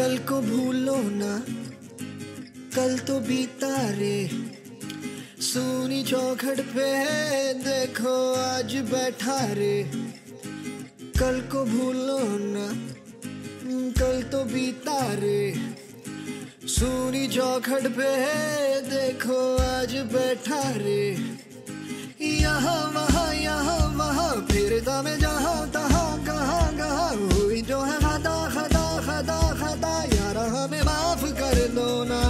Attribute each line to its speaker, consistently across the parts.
Speaker 1: कल को भूलो ना, कल तो बीता रे। सूनी चौखट पे देखो आज बैठा रे। कल को भूलो ना, कल तो बीता रे। सूनी चौखट पे देखो आज बैठा रे। यहाँ वहाँ फिरता मैं जहाँ तहाँ कहाँ कहाँ। हुई जो है खता खता खता खता, यार हमें माफ कर दो ना।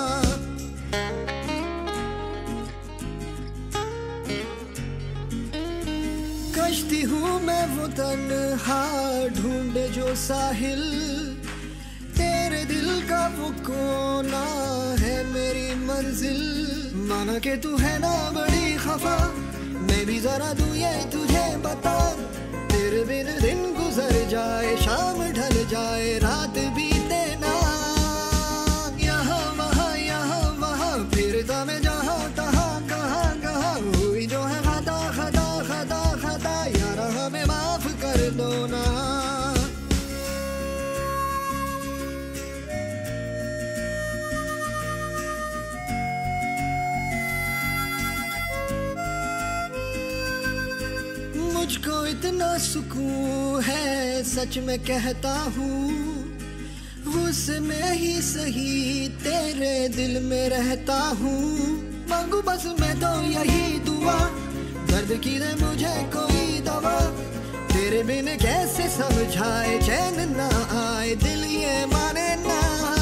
Speaker 1: कश्ती हूँ मैं वो तन्हा, ढूंढे जो साहिल। तेरे दिल का वो कोना है मेरी मंजिल। माना कि तू है ना बड़ी खफा, मैं भी जरा दूँ ये तुझे बता। तेरे बिन दिन गुजर जाए, शाम ढल जाए, रात बीते ना। यहाँ वहाँ फिरता मैं जहाँ तहाँ कहाँ कहाँ। हुई जो है खता खता खता खता, यार हमें माफ कर दो ना। मुझको इतना सुकून है, सच में कहता हूँ। गुस्से में ही सही तेरे दिल में रहता हूँ। मांगू बस मैं तो यही दुआ, दर्द की दे मुझे कोई दवा। तेरे बिन कैसे समझाए, चैन ना आए, दिल ये माने ना।